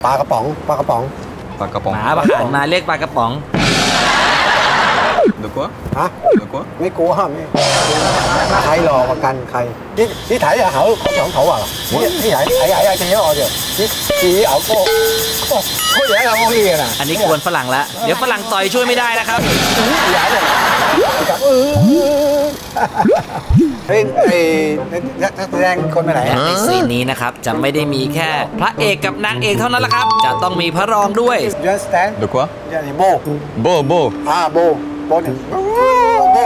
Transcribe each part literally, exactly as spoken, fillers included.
ปลากระป๋องปลากระป๋องปลากระป๋องหมาประหารมาเรียกปลากระป๋องเดี๋ยวกลัวฮะเดี๋ยวกลัวไม่กลัวไม่ใครหลอกประกันใครที่ที่ถ่ายเขาเขาสองเขาอ่ะที่ถ่ายถ่ายถ่ายเยอะเดี๋ยวที่ที่เอาโก้โก้ใหญ่เราไม่เห็นอ่ะอันนี้กวนฝรั่งละเดี๋ยวฝรั่งต่อยช่วยไม่ได้นะครับใหญ่เลยกับเออเฮ้ยไอ้นักแสดงคนไปไหนในซีนนี้นะครับจะไม่ได้มีแค่พระเอกกับนางเอกเท่านั้นละครับจะต้องมีพระรองด้วยยันสแตนเดี๋ยวกลัวยันโบโบโบอ่าโบโบหนึ่งโบโบ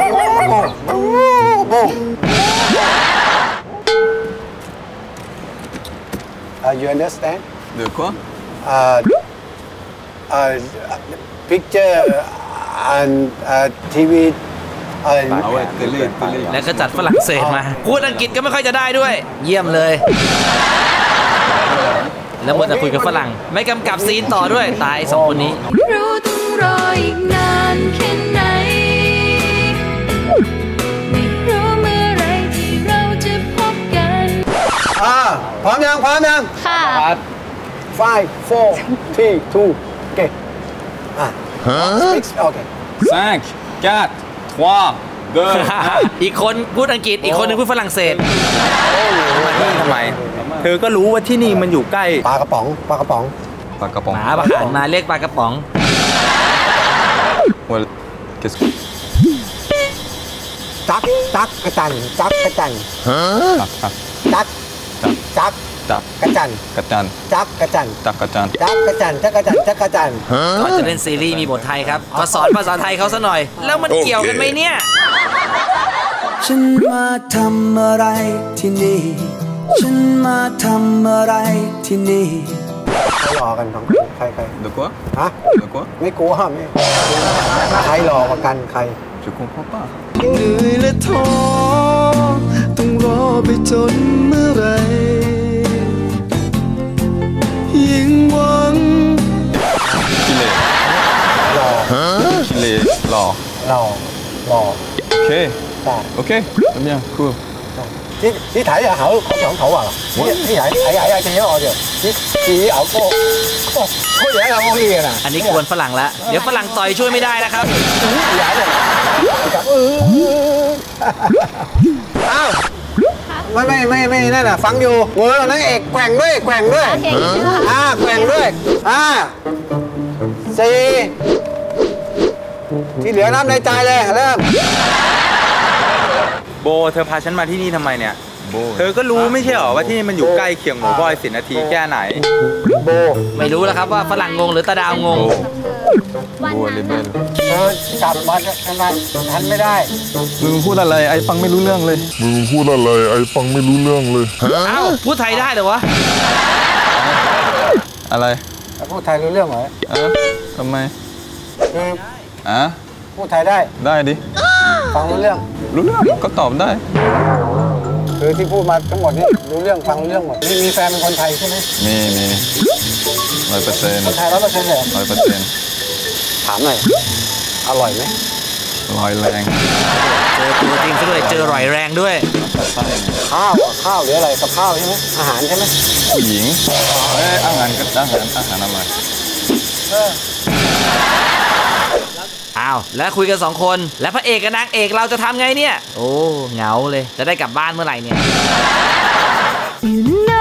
โบ you understand เดี๋ยวกลัว uh uh picture and uh ทีวีอะไรเอาไว้เตลี่เตลี่แล้วก็จัดฝรั่งเศสมาพูดอังกฤษก็ไม่ค่อยจะได้ด้วยเยี่ยมเลยแล้วมัวแต่คุยกับฝรั่งไม่กำกับซีนต่อด้วยตายสองคนนี้รู้ต้องรออีกนานแค่ไหนไม่รู้เมื่อไรที่เราจะพบกันอ่าพร้อมยังพร้อมยังค่ะ five four three two โอเคอ่ะ six โอเค cinq quatre trois deux อีกคนพูดอังกฤษอีกคนนึงพูดฝรั่งเศสทำไมเธอก็รู้ว่าที่นี่มันอยู่ใกล้ปลากระป๋องปลากระป๋องปลากระป๋องหมาประหารมาเรียกปลากระป๋อง well qu'est-ce que จักจักกระจันจักกระจันจักจักจักกระจันกระจันจักกระจันจักกระจันจักกระจันจักกระจันจักกระจันก่อนจะเล่นซีรีส์มีบทไทยครับก็สอนภาษาไทยเขาซะหน่อยแล้วมันเกี่ยวกันไหมเนี่ยฉันมาทำอะไรที่นี่ฉันมาทำอะไรที่นี่ใครหลอกกันสองใครใครเดี๋ยวกลัวฮะเดี๋ยวกลัวไม่กลัวไม่ใครหลอกประกันใครจะกลัวพ่อป้าเหนื่อยและท้อต้องรอไปจนเมื่อไรยิ่งหวังชิเล่หลอกชิเล่หลอกหลอกหลอกโอเคโอเคทำยังคูที่ที่ถ่ายเขาเขาสองเขาอ่ะที่ที่ถ่ายถ่ายถ่ายเยอะเดี๋ยวที่ที่เอาโก้โก้ใหญ่เราไม่เห็นอ่ะอันนี้กวนฝรั่งละเดี๋ยวฝรั่งต่อยช่วยไม่ได้นะครับใหญ่เลยกับเอออ้าวไม่ไม่ไม่ไม่นั่นน่ะฟังอยู่มือนั่งเอกแกว่งด้วยแกว่งด้วยอ่าแกว่งด้วยอ่าสี่ที่เหลือน้ำในใจเลยเริ่มโบเธอพาฉันมาที่นี่ทำไมเนี่ยเธอก็รู้ไม่ใช่หรอว่าที่นี่มันอยู่ใกล้เคียงหมูบอยสิบนาทีแค่ไหนโบไม่รู้แล้วครับว่าฝรั่งงงหรือตาดาวงงโบเลเบลเออจับมาทำไมทันไม่ได้มึงพูดอะไรไอ้ฟังไม่รู้เรื่องเลยมึงพูดอะไรไอ้ฟังไม่รู้เรื่องเลยอ้าวพูดไทยได้เหรอวะอะไรพูดไทยรู้เรื่องเหรอเออทำไมคืออ่ะพูดไทยได้ได้ดิฟังรู้เรื่องรู้เรื่องก็ตอบได้คือที่พูดมาทั้งหมดนี่รู้เรื่องฟังรู้เรื่องหมดนี่มีแฟนเป็นคนไทยใช่ไหมมีมีร้อยเปอร์เซ็นต์คนไทยร้อยเปอร์เซ็นต์เลยร้อยเปอร์เซ็นต์ถามหน่อยอร่อยไหมอร่อยแรงเจอตัวจริงซะด้วยเจออร่อยแรงด้วยข้าวข้าวหรืออะไรกับข้าวใช่ไหมอาหารใช่ไหมผู้หญิงเอ้อาหารก็อาหารอาหารอะไรอ้าวแล้วคุยกันสองคนแล้วพระเอกกับนางเอกเราจะทำไงเนี่ยโอ้เหงาเลยจะได้กลับบ้านเมื่อไหร่เนี่ย